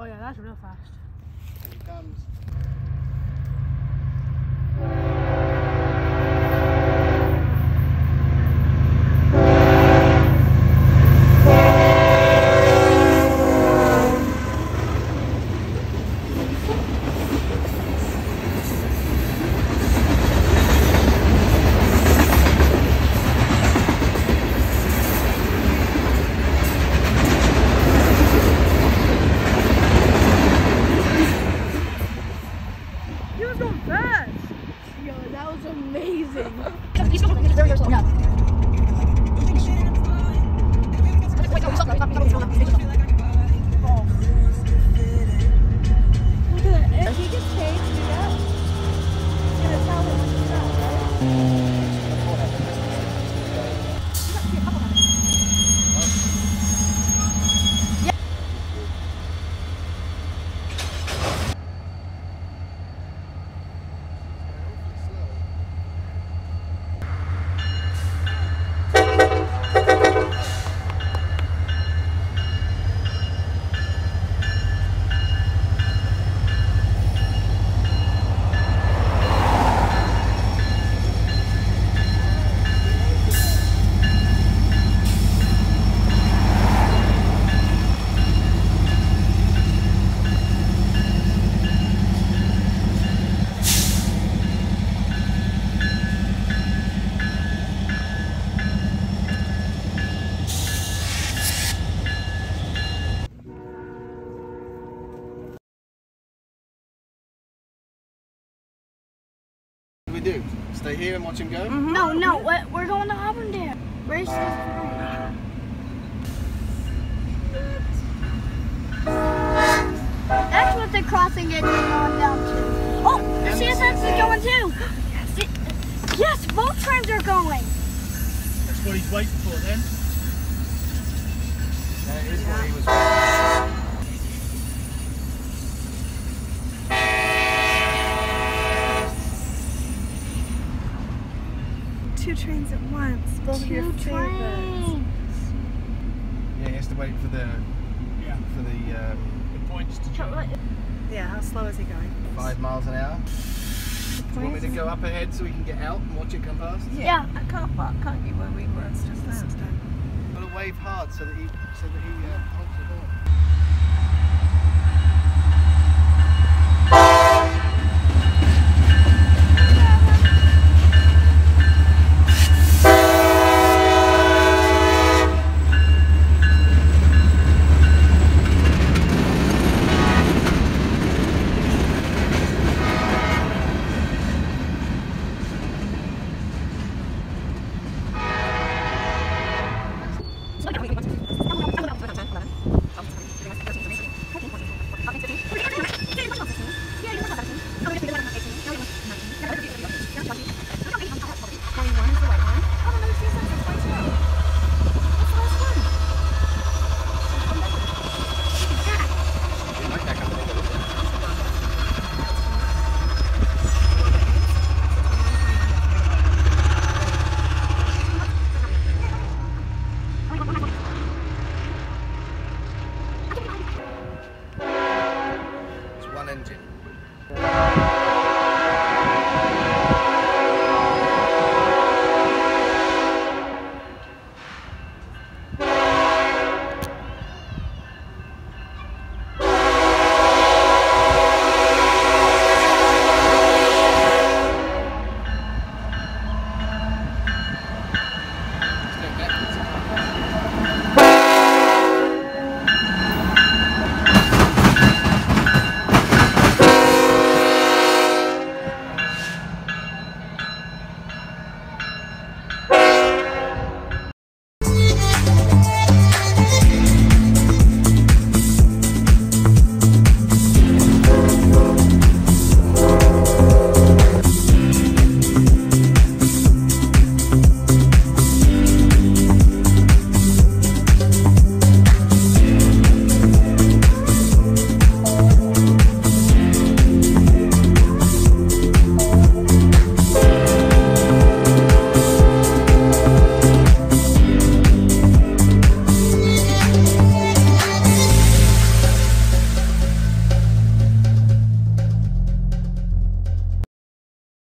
Oh yeah, that's real fast. Here he comes. Yo, that was amazing. Look at that. If he gets paid to do that, he's gonna tell him to do that, right? What do we do? Stay here and watch him go? No, we're going to Auburndale. Race is That's what the crossing is going down to. Oh, the CSX is going too. Yes, both trains are going. That's what he's waiting for then. That is what he was waiting for. Two trains at once, both of your favorites. Yeah, he has to wait for the Points to jump. Yeah, how slow is he going? 5 miles an hour. Do you want me to go up ahead so we can get out and watch it come past? Yeah. I can't park, can't you, where we were? It's just that. Got to wave hard so that he honks